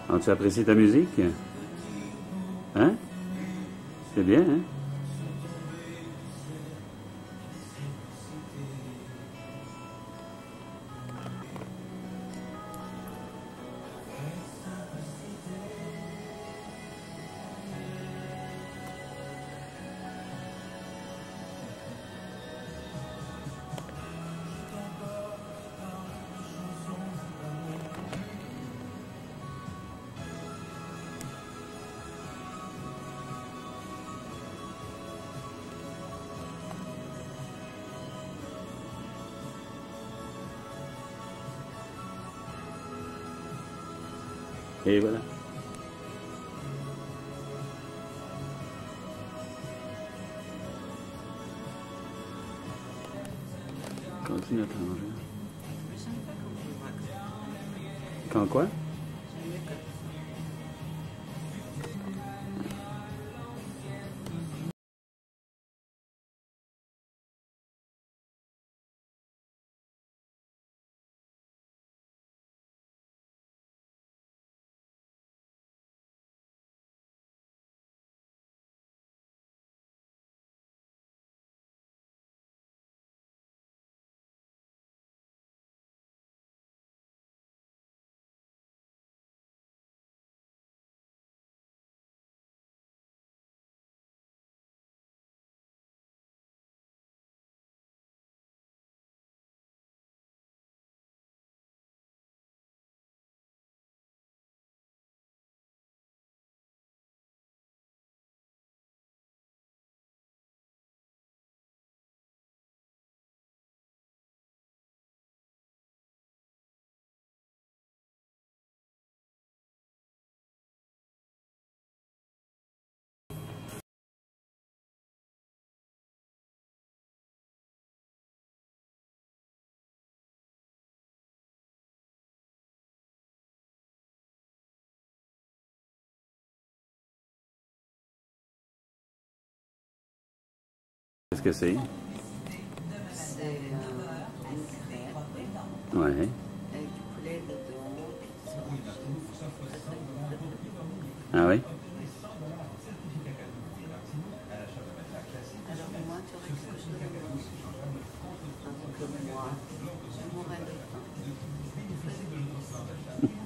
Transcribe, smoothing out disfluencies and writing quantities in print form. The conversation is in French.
As-tu apprécié ta musique? Hein? C'est bien, hein? Et voilà. Continue à t'arranger. Quand quoi? Qu'est-ce que c'est? C'est une crêpe Ouais. avec du poulet dedans. Ah oui? Alors moi, tu aurais quelque chose à manger. Parce que moi, je mourrais de faim.